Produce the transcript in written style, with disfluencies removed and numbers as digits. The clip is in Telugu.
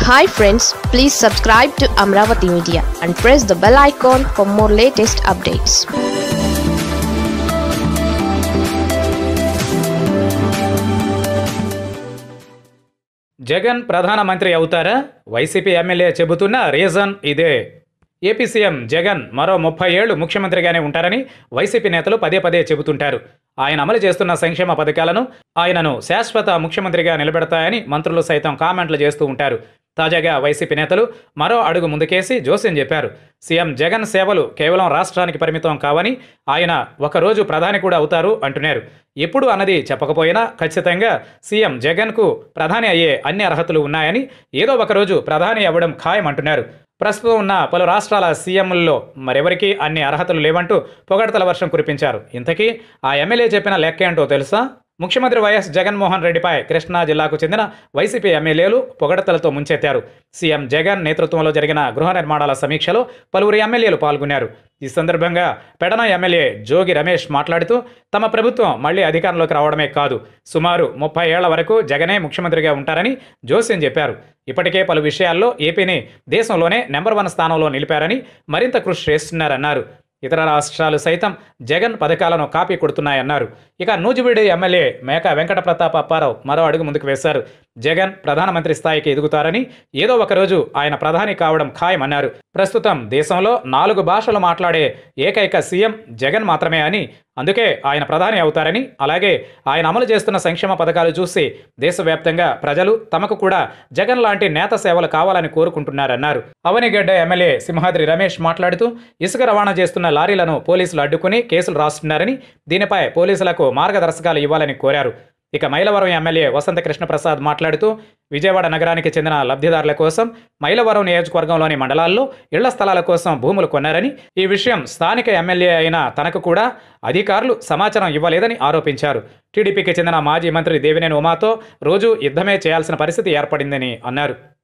Hi friends, please subscribe to Amaravathi Media and press the bell icon for more latest updates. Jagan ప్రధానమంత్రి అవుతారా? వైసీపీ ఎమ్మెల్యే చెబుతున్న రీజన్ ఇదే. ఏపీ సీఎం జగన్ మరో 30 ఏళ్లు ముఖ్యమంత్రిగానే ఉంటారని వైసీపీ నేతలు పదే పదే చెబుతుంటారు. ఆయన అమలు చేస్తున్న సంక్షేమ పథకాలను ఆయనను శాశ్వత ముఖ్యమంత్రిగా నిలబెడతాయని మంత్రులు సైతం కామెంట్లు చేస్తూ ఉంటారు. తాజాగా వైసీపీ నేతలు మరో అడుగు ముందుకేసి జోస్యం చెప్పారు. సీఎం జగన్ సేవలు కేవలం రాష్ట్రానికి పరిమితం కావని, ఆయన ఒకరోజు ప్రధాని కూడా అవుతారు అంటున్నారు. ఎప్పుడు అన్నది చెప్పకపోయినా ఖచ్చితంగా సీఎం జగన్కు ప్రధాని అయ్యే అన్ని అర్హతలు ఉన్నాయని, ఏదో ఒకరోజు ప్రధాని అవ్వడం ఖాయం అంటున్నారు. ప్రస్తుతం ఉన్న పలు రాష్ట్రాల సీఎంల్లో మరెవరికీ అన్ని అర్హతలు లేవంటూ పొగడ్తల వర్షం కురిపించారు. ఇంతకీ ఆ ఎమ్మెల్యే చెప్పిన లెక్కేంటో తెలుసా? ముఖ్యమంత్రి వైఎస్ జగన్మోహన్ రెడ్డిపై కృష్ణా జిల్లాకు చెందిన వైసీపీ ఎమ్మెల్యేలు పొగడతలతో ముంచెత్తారు. సీఎం జగన్ నేతృత్వంలో జరిగిన గృహ నిర్మాణాల సమీక్షలో పలువురు ఎమ్మెల్యేలు పాల్గొన్నారు. ఈ సందర్భంగా పెడన ఎమ్మెల్యే జోగి రమేష్ మాట్లాడుతూ, తమ ప్రభుత్వం మళ్లీ అధికారంలోకి రావడమే కాదు, సుమారు 30 ఏళ్ల వరకు జగనే ముఖ్యమంత్రిగా ఉంటారని జోస్యం చెప్పారు. ఇప్పటికే పలు విషయాల్లో ఏపీని దేశంలోనే నెంబర్ 1 స్థానంలో నిలిపారని, మరింత కృషి చేస్తున్నారన్నారు. ఇతర రాష్ట్రాలు సైతం జగన్ పథకాలను కాపీ కొడుతున్నాయన్నారు. ఇక నూజివీడు ఎమ్మెల్యే మేక వెంకట ప్రతాప్ అప్పారావు మరో అడుగు ముందుకు వేశారు. జగన్ ప్రధానమంత్రి స్థాయికి ఎదుగుతారని, ఏదో ఒకరోజు ఆయన ప్రధాని కావడం ఖాయమన్నారు. ప్రస్తుతం దేశంలో 4 భాషలు మాట్లాడే ఏకైక సీఎం జగన్ మాత్రమే అని, అందుకే ఆయన ప్రధాని అవుతారని, అలాగే ఆయన అమలు చేస్తున్న సంక్షేమ పథకాలు చూసి దేశవ్యాప్తంగా ప్రజలు తమకు కూడా జగన్ లాంటి నేత సేవలు కావాలని కోరుకుంటున్నారన్నారు. అవనిగడ్డ ఎమ్మెల్యే సింహాద్రి రమేష్ మాట్లాడుతూ, ఇసుక రవాణా చేస్తున్న లారీలను పోలీసులు అడ్డుకుని కేసులు రాస్తున్నారని, దీనిపై పోలీసులకు మార్గదర్శకాలు ఇవ్వాలని కోరారు. ఇక మైలవరం ఎమ్మెల్యే వసంత కృష్ణప్రసాద్ మాట్లాడుతూ, విజయవాడ నగరానికి చెందిన లబ్ధిదారుల కోసం మైలవరం నియోజకవర్గంలోని మండలాల్లో ఇళ్ల స్థలాల కోసం భూములు కొన్నారని, ఈ విషయం స్థానిక ఎమ్మెల్యే అయిన తనకు కూడా అధికారులు సమాచారం ఇవ్వలేదని ఆరోపించారు. టీడీపీకి చెందిన మాజీ మంత్రి దేవినేని ఉమాతో రోజు యుద్ధమే చేయాల్సిన పరిస్థితి ఏర్పడిందని అన్నారు.